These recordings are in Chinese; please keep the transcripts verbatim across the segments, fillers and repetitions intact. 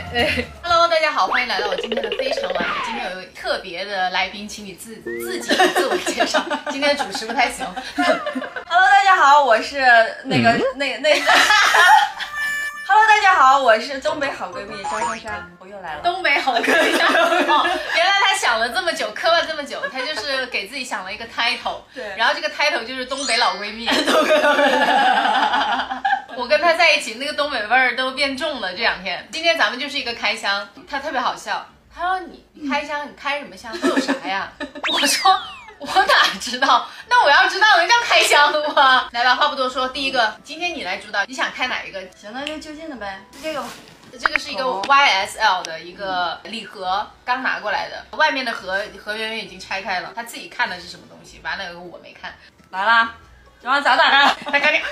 Hello， 大家好，欢迎来到我今天的非常完美。今天有一个特别的来宾，请你自自己自我介绍。今天的主持不太行。 Hello， 大家好，我是那个、嗯、那那。Hello， 大家好，我是东北好闺蜜张珊珊，我又来了。 东北好闺蜜，哦，原来她想了这么久，磕了这么久，她就是给自己想了一个 title， 对，然后这个 title 就是东北老闺蜜。东北老闺蜜。我跟她在一起，那个东北味儿都变重了。这两天，今天咱们就是一个开箱，她特别好笑，她说你你开箱，你开什么箱？都有啥呀？我说。我哪知道？那我要知道，人家开箱的吗？来吧，话不多说，第一个，今天你来主导，你想开哪一个？ 行，那就就近的呗，就这个吧。 这个是一个 Y S L 的一个礼盒，刚拿过来的，外面的盒盒圆圆已经拆开了，他自己看的是什么东西，完了有个我没看。 来啦，这玩意咋打开？ 来赶紧，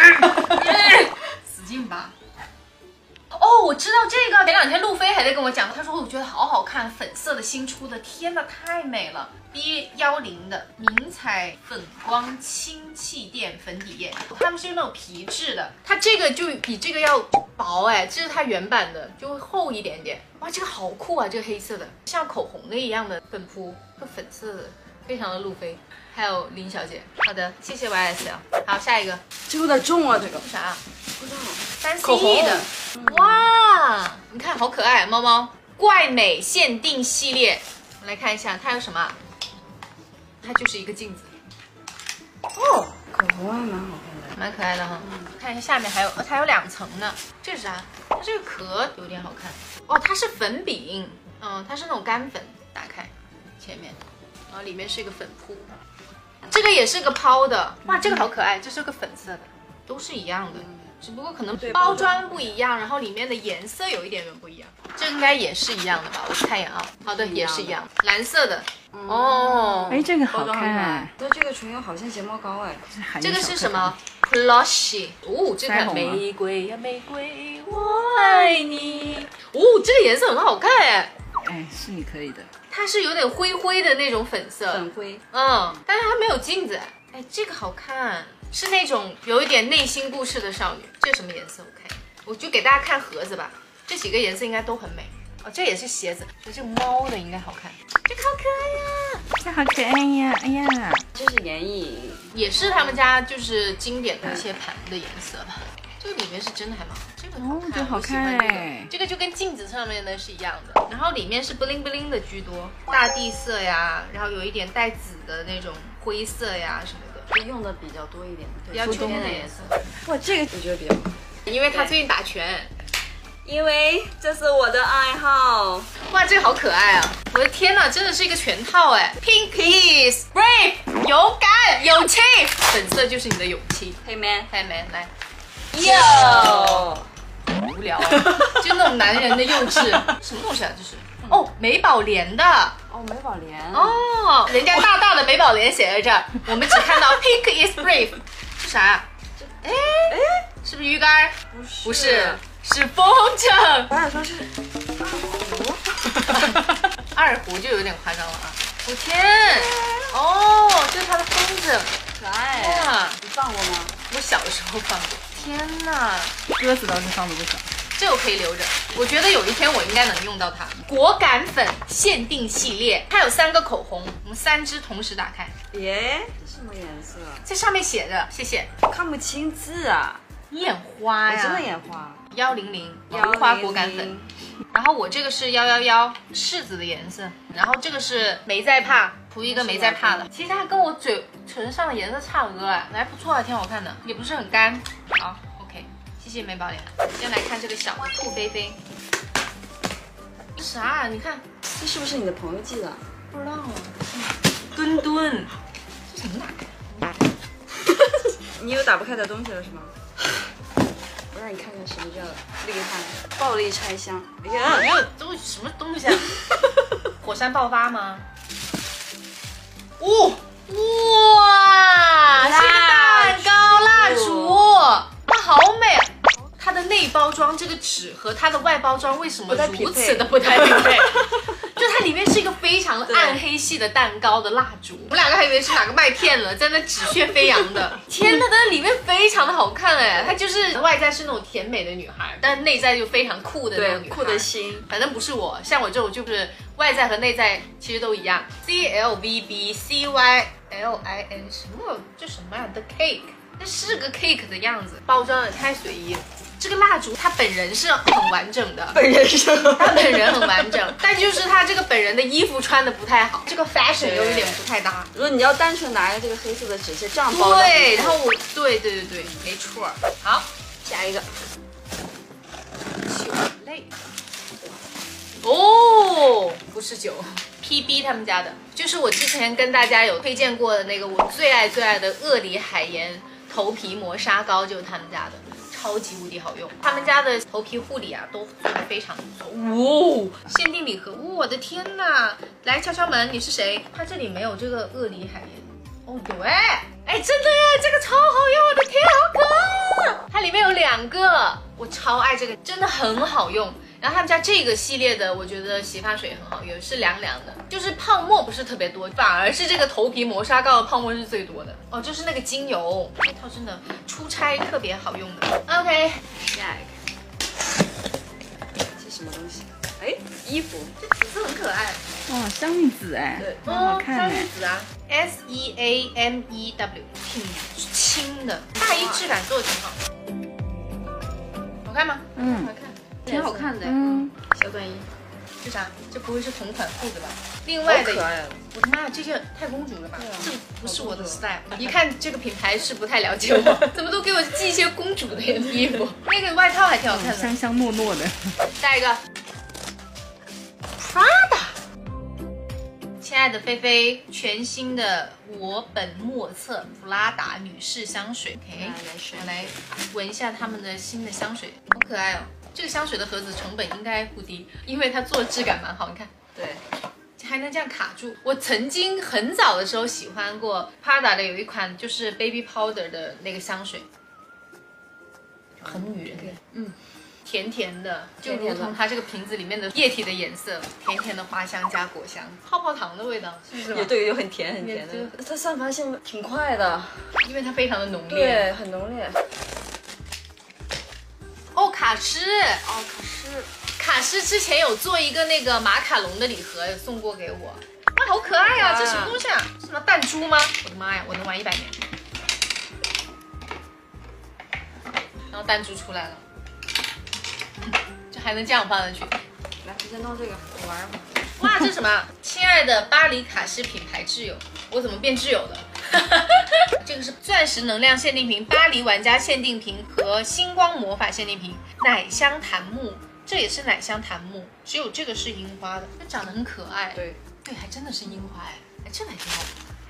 使劲吧。哦，我知道这个，前两天路飞还在跟我讲，他说我觉得好好看，粉色的新出的，天哪，太美了。B 一零的明彩粉光氢气垫粉底液，它们是那种皮质的，它这个就比这个要薄哎，这是它原版的，就会厚一点点。哇，这个好酷啊，这个黑色的像口红的一样的粉扑，这粉色的，非常的路飞。还有林小姐，好的，谢谢 Y S L。好，下一个， 这有点重啊，这个啥？ 不知道， 三 C E 的，哇，你看好可爱，猫猫怪美限定系列，我来看一下它有什么。它就是一个镜子， 哦，口红还蛮好看的， 蛮可爱的哈。嗯、看一下下面还有，呃，它有两层呢。这是啥？它这个壳有点好看。哦，它是粉饼，嗯，它是那种干粉，打开前面，然后里面是一个粉扑。这个也是个抛的，哇，这个好可爱，这是个粉色的，都是一样的，嗯、只不过可能包装不一样，然后里面的颜色有一点点不一样。这应该也是一样的吧？我看一眼啊。好的，也是一样，蓝色的。哦， 哎，这个好看。 对，这个唇釉好像睫毛膏哎。 这个是什么 ？Blush。哦，这个玫瑰呀玫瑰，我爱你。哦，这个颜色很好看哎。 哎，是你可以的。 它是有点灰灰的那种粉色。 粉灰。 嗯，但是它没有镜子。哎，这个好看，是那种有一点内心故事的少女。这什么颜色？我看，我就给大家看盒子吧。这几个颜色应该都很美哦，这也是鞋子，所以这个猫的应该好看。这个好可爱呀， 这好可爱呀！哎呀， 这是眼影， 也是他们家就是经典的一些盘的颜色吧。这个里面是真的还蛮好，这个好看， 哦、这好看哎、 这个。这个就跟镜子上面的是一样的，然后里面是 bling bling 的居多，大地色呀，然后有一点带紫的那种灰色呀什么的， 用的比较多一点， 比较秋天的颜色。 哇，这个我觉得比较好， 因为他最近打拳。 因为这是我的爱好。 哇，这个好可爱啊！我的天哪，真的是一个全套哎 ！Pink is brave， 勇敢，勇气，粉色就是你的勇气。 Hey man， Hey man， 来。Yo， 无聊，就那种男人的幼稚。什么东西啊？这是？哦，美宝莲的。 哦，美宝莲。 哦，人家大大的美宝莲写在这儿，我们只看到 Pink is brave， 是啥？哎哎，是不是鱼竿？ 不是， 不是。是风筝， 我想说是二胡，二胡就有点夸张了啊！我天，哦，这是它的风筝， 可爱哇！ 你放过吗？ 我小时候放过。天哪， 鸽子倒是放的不少， 这我可以留着。我觉得有一天我应该能用到它。果敢粉限定系列，它有三个口红，我们三支同时打开。 耶，这什么颜色？ 这上面写着，谢谢。 看不清字啊。 你眼花呀！ 我真的眼花。 幺零零菊花果敢粉，然后我这个是幺幺幺柿子的颜色，然后这个是没在怕，涂一个没在怕的。其实它跟我嘴唇上的颜色差不多哎，还不错啊，挺好看的，也不是很干。好 ，OK， 谢谢美宝莲。先来看这个小的兔菲菲，这啥啊？你看， 这是不是你的朋友寄的？ 不知道啊。墩墩，这怎么打开？ 你有打不开的东西了是吗？我让你看看什么叫厉害，暴力拆箱。哎呀， 没有都什么东西啊？火山爆发吗？哦，哇，是个蛋糕蜡烛，它好美。它的内包装这个纸和它的外包装为什么如此的不太匹配？就它里面是一个非常暗黑系的蛋糕的蜡烛，我们两个还以为是哪个麦片了，在那纸屑飞扬的。天呐，但是里面非常的好看哎，它就是外在是那种甜美的女孩，但内在就非常酷的那种女孩， 酷的心。 反正不是我，像我这种就是外在和内在其实都一样。C L V B C Y L I N 什么？这什么呀 ？The Cake， 这是个 cake 的样子，包装也太随意了。这个蜡烛它本人是很完整的， 本人是他本人很完整，但就是他这个本人的衣服穿的不太好，这个 fashion 又有点不太搭。 如果你要单纯拿着这个黑色的纸屑这样包， 对，然后我对对对对，没错。好， 下一个酒类。哦，不是酒 ，P B 他们家的，就是我之前跟大家有推荐过的那个我最爱最爱的鳄梨海盐头皮磨砂膏，就是他们家的。超级无敌好用，他们家的头皮护理啊都做得非常不错。哇、哦，限定礼盒，哦，我的天哪！来敲敲门，你是谁？它这里没有这个鳄梨海盐。哦，有哎，哎，真的耶，这个超好用，我的天，好可爱！它里面有两个，我超爱这个，真的很好用。然后他们家这个系列的，我觉得洗发水也很好用，是凉凉的，就是泡沫不是特别多，反而是这个头皮磨砂膏的泡沫是最多的。哦，就是那个精油，这套真的出差特别好用的。OK， 下一个，这什么东西？哎，衣服， 这紫色很可爱。 哇，香蜜紫哎， 对， 很好看哎。 香蜜紫啊 ，S E A M E W， 挺轻的，大衣质感做的挺好。好看吗？ 嗯， 好看。挺好看的， 嗯， 小短衣， 这啥？这不会是同款裤子吧？另外的，我的妈呀，这件太公主了吧？这不是我的 style。一看这个品牌是不太了解我，怎么都给我寄一些公主的衣服？那个外套还挺好看的， 香香糯糯的。 下一个 ，Prada。亲爱的菲菲，全新的我本莫测普拉达女士香水 ，OK， 我来闻一下他们的新的香水，好可爱哦。这个香水的盒子成本应该不低，因为它做的质感蛮好，你看， 对， 还能这样卡住。我曾经很早的时候喜欢过 Prada 的有一款就是 Baby Powder 的那个香水，很女人，嗯，甜甜的，就如同它这个瓶子里面的液体的颜色，甜甜的花香加果香，泡泡糖的味道，是不是？ 也对，又很甜很甜的，它散发性挺快的， 因为它非常的浓烈， 对，很浓烈。 哦，卡诗， 哦，卡诗， 卡诗之前有做一个那个马卡龙的礼盒，有送过给我，哇，好可爱啊！这什么东西啊？什么弹珠吗？我的妈呀，我能玩一百年。然后弹珠出来了，嗯、这还能这样放上去？ 来，你先弄这个，我玩会儿。 哇，这是什么？亲爱的巴黎卡诗品牌挚友，我怎么变挚友的？这个是钻石能量限定瓶、巴黎玩家限定瓶和星光魔法限定瓶，奶香檀木，这也是奶香檀木，只有这个是樱花的，它长得很可爱。 对对，还真的是樱花哎，哎，这个还挺好的。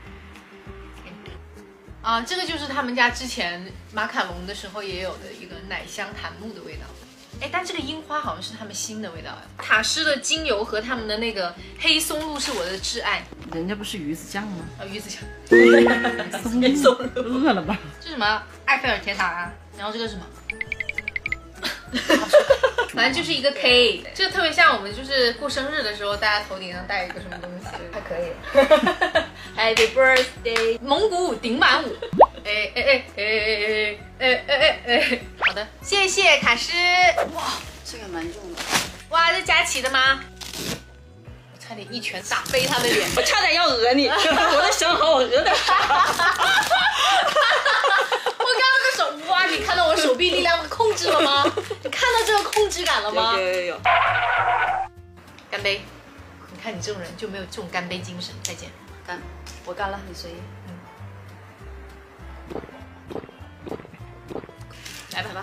啊，这个就是他们家之前马卡龙的时候也有的一个奶香檀木的味道。哎，但这个樱花好像是他们新的味道哎。卡诗的精油和他们的那个黑松露是我的挚爱。 人家不是鱼子酱吗？ 啊，鱼子酱。 松露，松露饿了吧？ 这是什么？埃菲尔铁塔啊。然后这个是什么？反正就是一个 K， 这个特别像我们就是过生日的时候，大家头顶上戴一个什么东西， 还可以。Happy birthday， 蒙古舞顶满舞。哎哎哎哎哎哎哎哎！好的，谢谢卡诗。 哇，这个蛮重的。 哇，这佳琪的吗？我差点一拳打飞他的脸， 我差点要讹你，我在想好我讹点啥。 我刚刚的手，哇，你看到我手臂力量的控制了吗？你看到这个控制感了吗？ 有有有。 干杯！你看你这种人就没有这种干杯精神。再见。 干，我干了，你随意。 来吧， 来吧。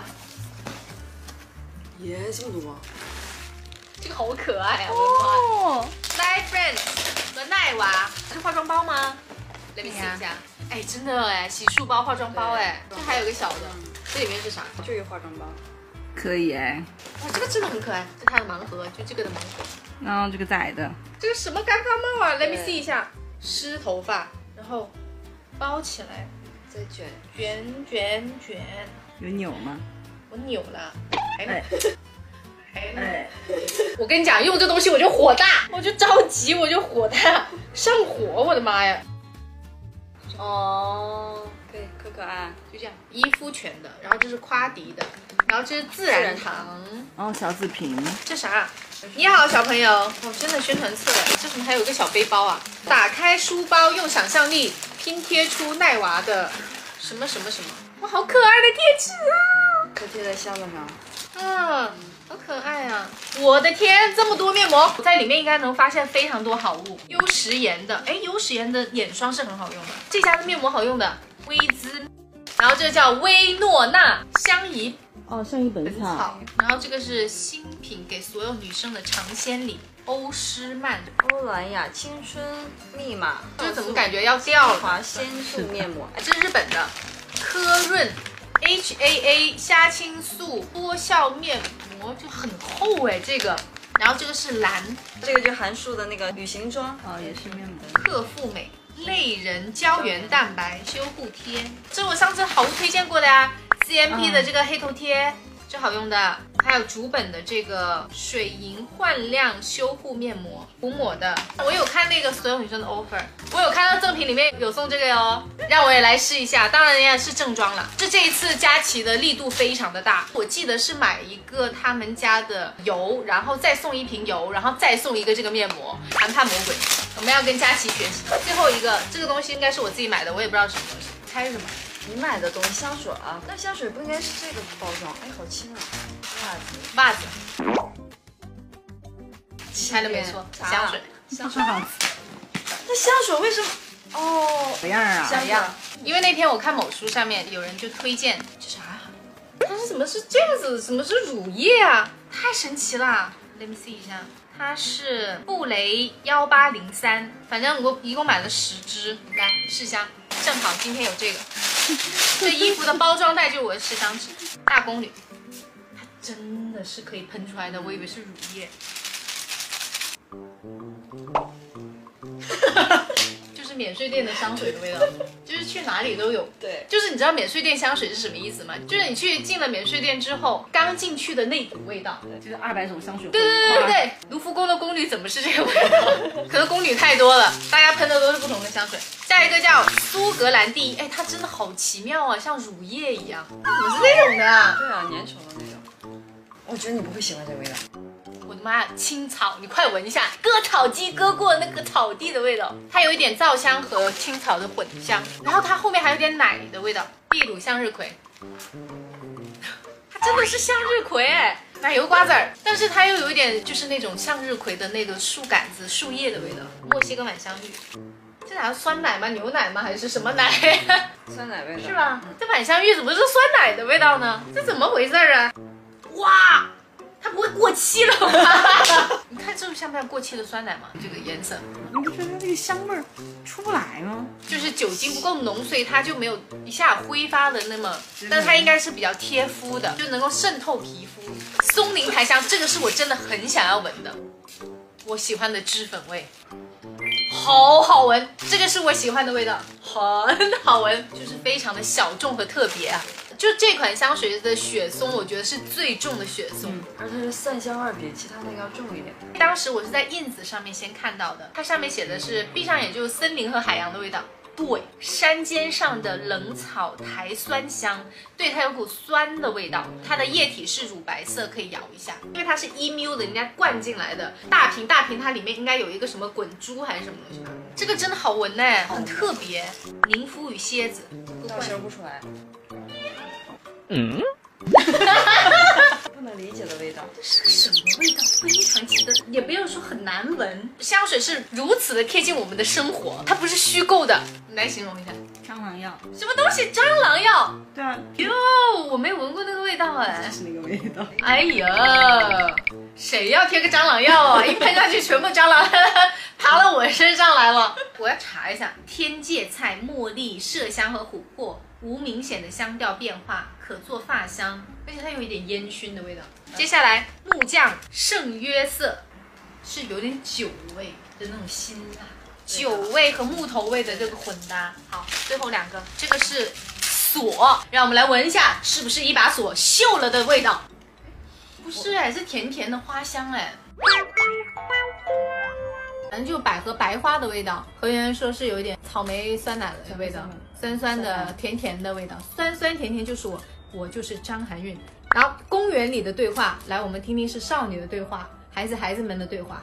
耶，这么多！ 这个好可爱啊！哦 ，Night Friends 和奈娃是化妆包吗 ？Let me see 一下。哎，真的哎，洗漱包、化妆包哎，这还有个小的，这里面是啥？ 就一个化妆包。 可以哎。 哇，这个真的很可爱，这是它的盲盒，就这个的盲盒。 然后这个窄的。 这个什么尴尬帽啊 ？Let me see 一下，湿头发，然后包起来， 再卷卷卷卷。 有扭吗？ 我扭了，还能、哎、 哎， 我跟你讲，用这东西我就火大，我就着急，我就火大，上火，我的妈呀！ 哦，可以，可可爱， 就这样，伊肤泉的，然后这是夸迪的，然后这是自然堂， 哦，小紫瓶， 这啥？你好，小朋友，哦，真的宣传册的，这怎么还有个小背包啊？打开书包，用想象力拼贴出奈娃的什么什么什么，哇，好可爱的贴纸啊！ 可贴在箱子上。 嗯，好可爱啊！我的天，这么多面膜，在里面应该能发现非常多好物。优时颜的，哎，优时颜的眼霜是很好用的，这家的面膜好用的，薇姿，然后这个叫薇诺娜香怡哦，像一本草， 本草，然后这个是新品给所有女生的尝鲜礼，欧诗漫， 欧莱雅青春密码， 这怎么感觉要掉了？ 华鲜素面膜， 哎，这是日本的科润 H A A 虾青素多效面膜，就很厚哎，这个。然后这个是蓝这个就韩束的那个旅行装， 哦，也是面膜。 克复美类人胶原蛋白修护贴，这是我上次好物推荐过的呀 ，C M P 的这个黑头贴。这好用的，还有竹本的这个水银焕亮修护面膜，涂抹的。我有看那个所有女生的 offer， 我有看到赠品里面有送这个哟，让我也来试一下。当然也是正装了，这这一次佳琦的力度非常的大，我记得是买一个他们家的油，然后再送一瓶油，然后再送一个这个面膜，谈判魔鬼。我们要跟佳琦学习。最后一个这个东西应该是我自己买的，我也不知道是什么东西，猜是什么？ 你买的东西香水啊？那香水不应该是这个包装？哎，好轻啊！ 袜子，猜的没错， 啥香水。 香水好吃， 那香水为什么？哦， 怎样啊？ 香样。 因为那天我看某书上面有人就推荐，这啥呀？它是怎么是这样子？怎么是乳液啊？太神奇了 ！Let me see 一下，它是布雷幺八零三，反正我一共买了十支，来试香。正好今天有这个，这衣服的包装袋就是我的试香纸，大功率，它真的是可以喷出来的，我以为是乳液。就是免税店的香水的味道，就是去哪里都有。 对， 就是你知道免税店香水是什么意思吗？就是你去进了免税店之后，刚进去的那股味道。 就是二百种香水。 对对对对对，卢浮宫的宫女怎么是这个味道？可能宫女太多了，大家喷的都是不同的香水。下一个叫苏格兰第一，哎，它真的好奇妙啊，像乳液一样。怎么是这种的啊？ 对啊，粘稠的那种。我觉得你不会喜欢这个味道。 我的妈呀，青草，你快闻一下，割草机割过那个草地的味道，它有一点皂香和青草的混香，然后它后面还有点奶的味道，秘鲁向日葵，它真的是向日葵哎，奶油瓜子儿，但是它又有一点就是那种向日葵的那个树杆子、树叶的味道，墨西哥晚香玉，这哪是酸奶吗？牛奶吗？还是什么奶？ 酸奶味道是吧？这晚香玉怎么是酸奶的味道呢？这怎么回事啊？哇！它不会过期了吧？你看这像不像过期的酸奶吗？这个颜色， 你不觉得那个香味儿出不来吗？ 就是酒精不够浓，所以它就没有一下挥发的那么，但它应该是比较贴肤的，就能够渗透皮肤。松林檀香，这个是我真的很想要闻的，我喜欢的脂粉味，好好闻，这个是我喜欢的味道，很好闻，就是非常的小众和特别啊。就这款香水的雪松，我觉得是最重的雪松， 嗯，而且是散香味比其他那个要重一点。 当时我是在 ins 上面先看到的，它上面写的是闭上眼就是森林和海洋的味道。对，山尖上的冷草苔酸香，对，它有股酸的味道。它的液体是乳白色，可以摇一下，因为它是 E M U 的，人家灌进来的大瓶大瓶，它里面应该有一个什么滚珠还是什么东西吧？这个真的好闻呢，很特别。宁芙与蝎子， 倒吸不出来。 嗯， 不能理解的味道， 是个什么味道？非常奇特，也不要说很难闻。香水是如此的贴近我们的生活，它不是虚构的。你来形容一下， 蟑螂药。 什么东西？蟑螂药？ 对啊， 哟，我没有闻过那个味道哎。 就是那个味道。 哎呀，谁要贴个蟑螂药啊？一喷下去，全部蟑螂爬到我身上来了。我要查一下，天芥菜、茉莉、麝香和琥珀。无明显的香调变化，可做发香，而且它有一点烟熏的味道。接下来木匠圣约瑟是有点酒味的那种辛辣，酒味和木头味的这个混搭。好，最后两个，这个是锁，让我们来闻一下，是不是一把锁锈了的味道？ 不是哎，是甜甜的花香哎。反正就百合白花的味道，何源说是有一点草莓酸奶的味道，酸酸的甜甜的味道，酸酸甜甜就是我，我就是张含韵。然后公园里的对话，来我们听听是少女的对话，孩子孩子们的对话。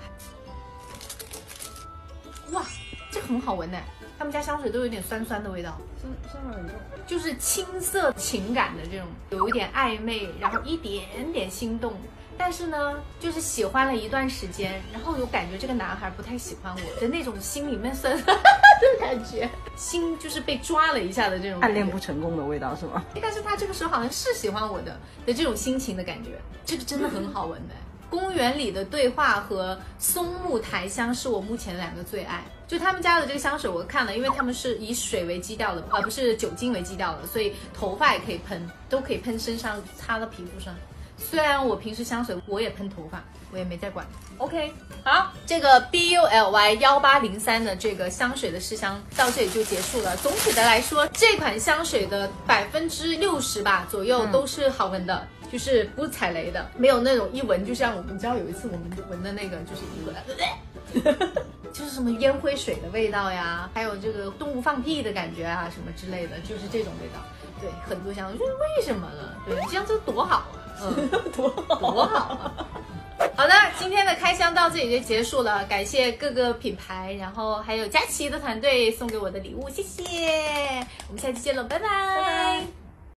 哇，这很好闻呢，他们家香水都有点酸酸的味道， 香香味很重， 就是青涩情感的这种，有一点暧昧，然后一点点心动。但是呢，就是喜欢了一段时间，然后有感觉这个男孩不太喜欢我的那种心里面酸酸的感觉，心就是被抓了一下的这种暗恋不成功的味道是吗？ 但是他这个时候好像是喜欢我的的这种心情的感觉，这个真的很好闻的。公园里的对话和松木檀香是我目前两个最爱。就他们家的这个香水我看了，因为他们是以水为基调的，而不是酒精为基调的，所以头发也可以喷，都可以喷身上，擦到皮肤上。虽然我平时香水我也喷头发，我也没在管。OK， 好，这个 B U L Y 一八零三的这个香水的试香到这里就结束了。总体的来说，这款香水的百分之六十吧左右都是好闻的。嗯，就是不踩雷的，没有那种一闻就像我们知道有一次我们闻的那个就是一闻就是什么烟灰水的味道呀，还有这个动物放屁的感觉啊什么之类的，就是这种味道。对，很多香，我觉得为什么呢？对，这样就多好啊，嗯，多好多好啊。好的，今天的开箱到这里就结束了，感谢各个品牌，然后还有佳琦的团队送给我的礼物，谢谢，我们下期见了，拜拜。拜拜。